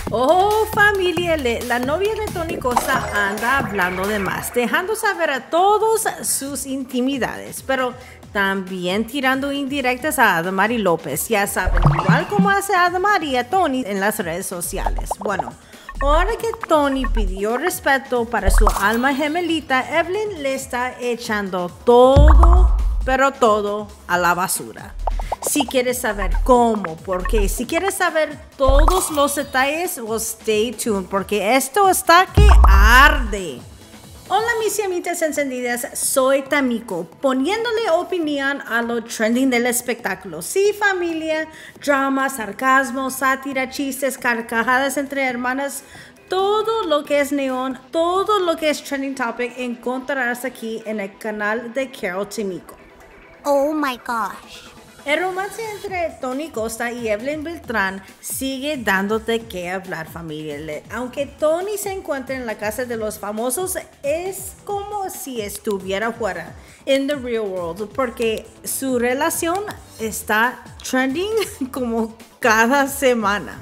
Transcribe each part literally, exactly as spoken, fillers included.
Oh, familia, le- la novia de Tony Costa anda hablando de más, dejando saber a todos sus intimidades, pero también tirando indirectas a Adamari López. Ya saben, igual como hace Adamari a Tony en las redes sociales. Bueno, ahora que Tony pidió respeto para su alma gemelita, Evelyn le está echando todo, pero todo a la basura. Si quieres saber cómo, porque si quieres saber todos los detalles, well, stay tuned, porque esto está que arde. Hola mis llamitas encendidas, soy Tamiko, poniéndole opinión a lo trending del espectáculo. Sí, familia, drama, sarcasmo, sátira, chistes, carcajadas entre hermanas, todo lo que es neón, todo lo que es trending topic encontrarás aquí en el canal de Carol Tamiko. Oh my gosh. El romance entre Tony Costa y Evelyn Beltrán sigue dándote que hablar, familia. Le- Aunque Tony se encuentra en la casa de los famosos, es como si estuviera fuera, in the real world, porque su relación está trending como cada semana.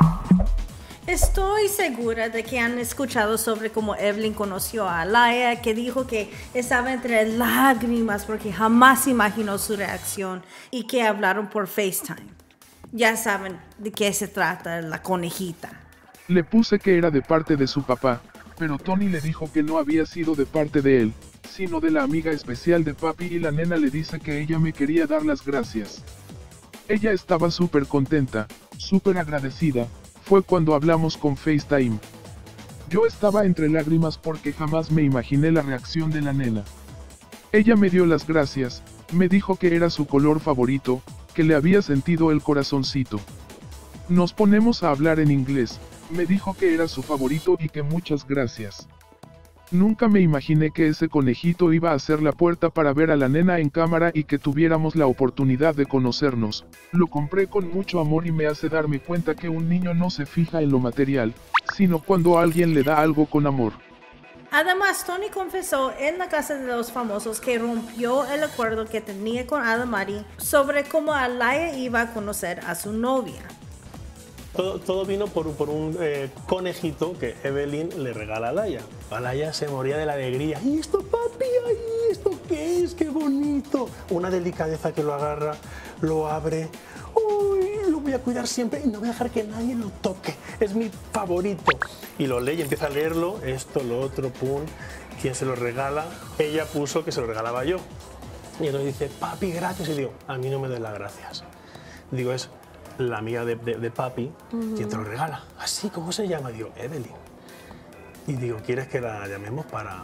Estoy segura de que han escuchado sobre cómo Evelyn conoció a Alaya, que dijo que estaba entre lágrimas porque jamás imaginó su reacción y que hablaron por FaceTime. Ya saben de qué se trata la conejita. Le puse que era de parte de su papá, pero Tony le dijo que no había sido de parte de él, sino de la amiga especial de papi, y la nena le dice que ella me quería dar las gracias. Ella estaba súper contenta, súper agradecida. Fue cuando hablamos con FaceTime. Yo estaba entre lágrimas porque jamás me imaginé la reacción de la nena. Ella me dio las gracias, me dijo que era su color favorito, que le había sentido el corazoncito. Nos ponemos a hablar en inglés, me dijo que era su favorito y que muchas gracias. Nunca me imaginé que ese conejito iba a ser la puerta para ver a la nena en cámara y que tuviéramos la oportunidad de conocernos. Lo compré con mucho amor y me hace darme cuenta que un niño no se fija en lo material, sino cuando alguien le da algo con amor. Además, Tony confesó en la casa de los famosos que rompió el acuerdo que tenía con Adamari sobre cómo Alaya iba a conocer a su novia. Todo, todo vino por, por un eh, conejito que Evelyn le regala a Alaya. Alaya se moría de la alegría. ¿Y esto, papi? ¿Ay, esto qué es? ¡Qué bonito! Una delicadeza que lo agarra, lo abre. ¡Uy! Lo voy a cuidar siempre y no voy a dejar que nadie lo toque. Es mi favorito. Y lo lee y empieza a leerlo. Esto, lo otro, pum. ¿Quién se lo regala? Ella puso que se lo regalaba yo. Y entonces dice, papi, gracias. Y digo, a mí no me des las gracias. Digo, es la amiga de, de, de papi, uh-huh. ¿Quién te lo regala? Así, ¿cómo se llama? Digo, Evelyn. Y digo, ¿quieres que la llamemos para,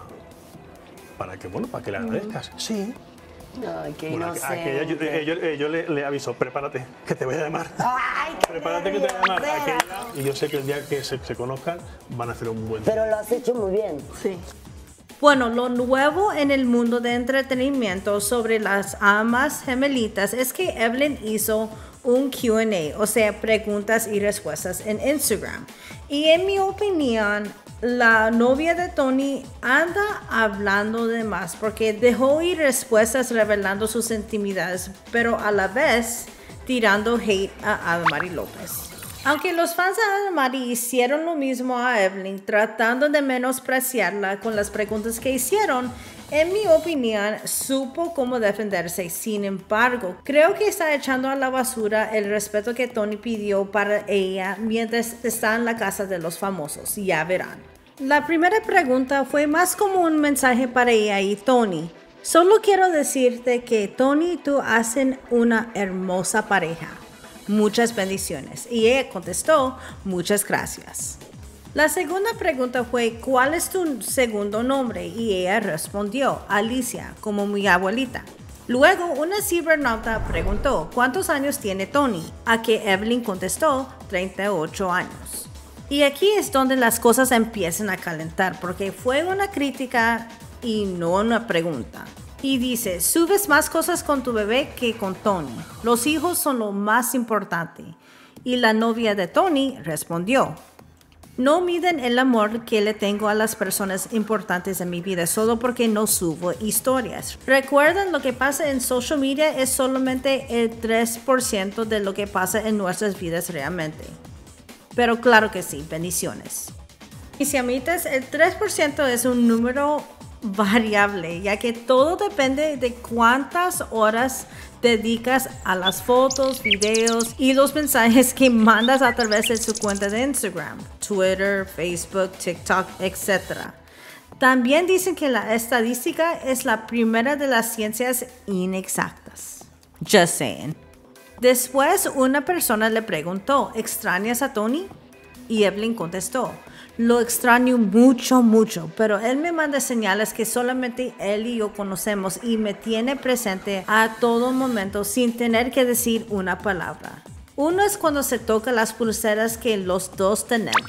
para que, bueno, para que le agradezcas? Uh-huh. Sí. Ay, qué bueno, inocente. Aquella, yo, eh, yo, eh, yo le, le aviso, prepárate, que te voy a llamar. Ay, qué prepárate que te voy a llamar. Aquella, y yo sé que el día que se, se conozcan van a hacer un buen día. Pero lo has hecho muy bien. Sí. Bueno, lo nuevo en el mundo de entretenimiento sobre las amas gemelitas es que Evelyn hizo un Q and A, o sea, preguntas y respuestas en Instagram. Y en mi opinión, la novia de Tony anda hablando de más porque dejó ir respuestas revelando sus intimidades, pero a la vez tirando hate a Adamari López. Aunque los fans de Adamari hicieron lo mismo a Evelyn, tratando de menospreciarla con las preguntas que hicieron, en mi opinión, supo cómo defenderse. Sin embargo, creo que está echando a la basura el respeto que Tony pidió para ella mientras está en la casa de los famosos. Ya verán. La primera pregunta fue más como un mensaje para ella y Tony. Solo quiero decirte que Tony y tú hacen una hermosa pareja. Muchas bendiciones. Y ella contestó, muchas gracias. La segunda pregunta fue, ¿cuál es tu segundo nombre? Y ella respondió, Alicia, como mi abuelita. Luego, una cibernauta preguntó, ¿cuántos años tiene Tony? A que Evelyn contestó, treinta y ocho años. Y aquí es donde las cosas empiezan a calentar, porque fue una crítica y no una pregunta. Y dice, subes más cosas con tu bebé que con Tony. Los hijos son lo más importante. Y la novia de Tony respondió, no miden el amor que le tengo a las personas importantes en mi vida solo porque no subo historias. Recuerden, lo que pasa en social media es solamente el tres por ciento de lo que pasa en nuestras vidas realmente. Pero claro que sí, bendiciones. Mis amitas, el tres por ciento es un número variable, ya que todo depende de cuántas horas dedicas a las fotos, videos y los mensajes que mandas a través de su cuenta de Instagram, Twitter, Facebook, TikTok, etcétera. También dicen que la estadística es la primera de las ciencias inexactas. Just saying. Después una persona le preguntó, ¿extrañas a Tony? Y Evelyn contestó, lo extraño mucho, mucho, pero él me manda señales que solamente él y yo conocemos y me tiene presente a todo momento sin tener que decir una palabra. Uno es cuando se toca las pulseras que los dos tenemos.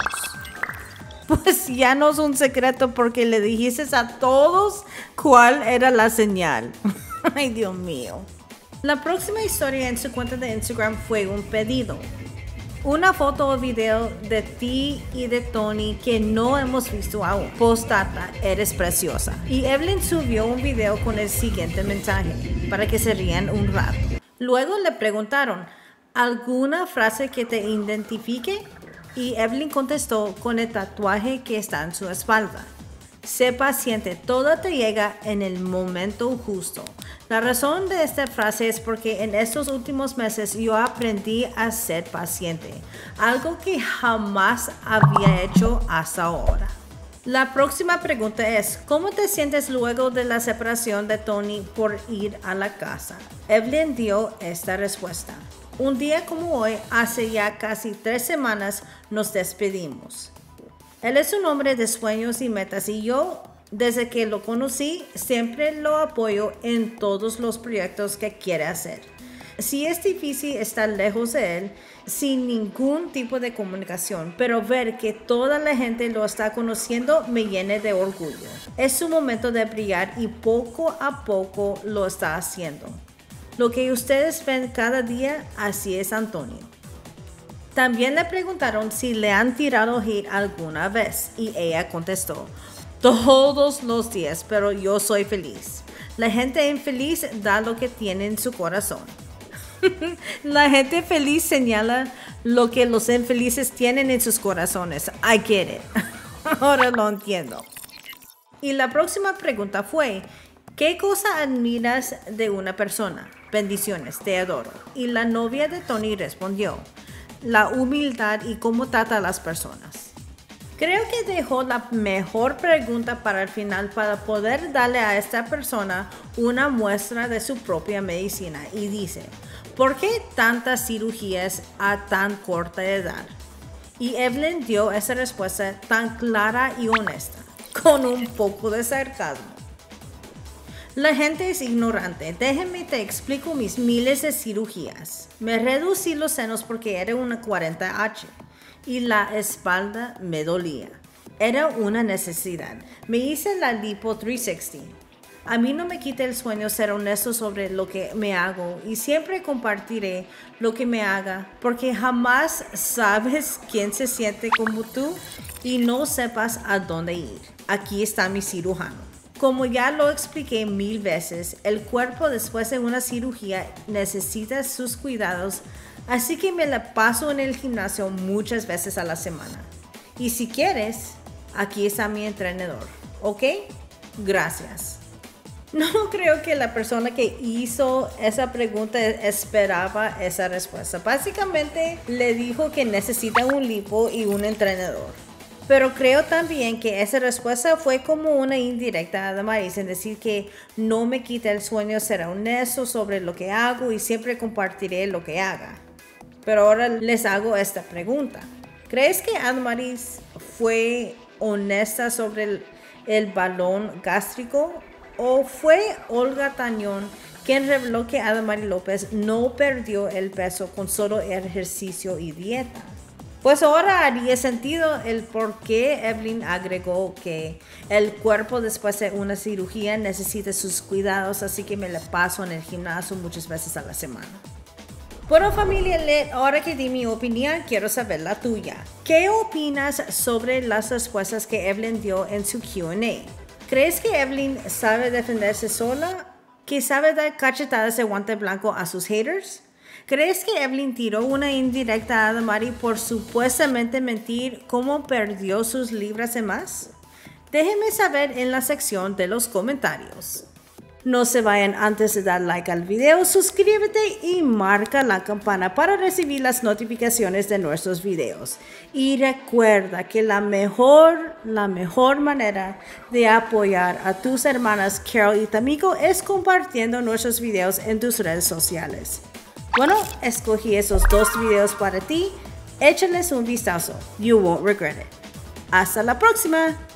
Pues ya no es un secreto porque le dijiste a todos cuál era la señal. Ay, Dios mío. La próxima historia en su cuenta de Instagram fue un pedido. Una foto o video de ti y de Tony que no hemos visto aún. Postdata, eres preciosa. Y Evelyn subió un video con el siguiente mensaje, para que se rían un rato. Luego le preguntaron, ¿alguna frase que te identifique? Y Evelyn contestó con el tatuaje que está en su espalda. Sé paciente, todo te llega en el momento justo. La razón de esta frase es porque en estos últimos meses yo aprendí a ser paciente, algo que jamás había hecho hasta ahora. La próxima pregunta es, ¿cómo te sientes luego de la separación de Tony por ir a la casa? Evelyn dio esta respuesta. Un día como hoy, hace ya casi tres semanas, nos despedimos. Él es un hombre de sueños y metas y yo, desde que lo conocí, siempre lo apoyo en todos los proyectos que quiere hacer. Sí es difícil estar lejos de él, sin ningún tipo de comunicación, pero ver que toda la gente lo está conociendo me llena de orgullo. Es su momento de brillar y poco a poco lo está haciendo. Lo que ustedes ven cada día, así es Antonio. También le preguntaron si le han tirado hate alguna vez y ella contestó, todos los días, pero yo soy feliz. La gente infeliz da lo que tiene en su corazón. La gente feliz señala lo que los infelices tienen en sus corazones. I get it. Ahora lo entiendo. Y la próxima pregunta fue, ¿qué cosa admiras de una persona? Bendiciones, te adoro. Y la novia de Tony respondió, la humildad y cómo trata a las personas. Creo que dejó la mejor pregunta para el final para poder darle a esta persona una muestra de su propia medicina y dice, ¿por qué tantas cirugías a tan corta edad? Y Evelyn dio esa respuesta tan clara y honesta, con un poco de sarcasmo. La gente es ignorante. Déjenme te explico mis miles de cirugías. Me reducí los senos porque era una cuarenta H y la espalda me dolía. Era una necesidad. Me hice la lipo trescientos sesenta. A mí no me quita el sueño ser honesto sobre lo que me hago y siempre compartiré lo que me haga porque jamás sabes quién se siente como tú y no sepas a dónde ir. Aquí está mi cirujano. Como ya lo expliqué mil veces, el cuerpo después de una cirugía necesita sus cuidados, así que me la paso en el gimnasio muchas veces a la semana. Y si quieres, aquí está mi entrenador, ¿ok? Gracias. No creo que la persona que hizo esa pregunta esperaba esa respuesta. Básicamente le dijo que necesita un lipo y un entrenador. Pero creo también que esa respuesta fue como una indirecta a Damaris en decir que no me quita el sueño ser honesto sobre lo que hago y siempre compartiré lo que haga. Pero ahora les hago esta pregunta. ¿Crees que Damaris fue honesta sobre el, el balón gástrico? ¿O fue Olga Tañón quien reveló que Adamari López no perdió el peso con solo ejercicio y dieta? Pues ahora haría sentido el por qué Evelyn agregó que el cuerpo después de una cirugía necesita sus cuidados, así que me la paso en el gimnasio muchas veces a la semana. Bueno, familia L E D, ahora que di mi opinión, quiero saber la tuya. ¿Qué opinas sobre las respuestas que Evelyn dio en su Q and A? ¿Crees que Evelyn sabe defenderse sola? ¿Que sabe dar cachetadas de guante blanco a sus haters? ¿Crees que Evelyn tiró una indirecta a Adamari por supuestamente mentir cómo perdió sus libras de más? Déjenme saber en la sección de los comentarios. No se vayan antes de dar like al video, suscríbete y marca la campana para recibir las notificaciones de nuestros videos. Y recuerda que la mejor, la mejor manera de apoyar a tus hermanas Carol y Tamiko es compartiendo nuestros videos en tus redes sociales. Bueno, escogí esos dos videos para ti. Échales un vistazo. You won't regret it. Hasta la próxima.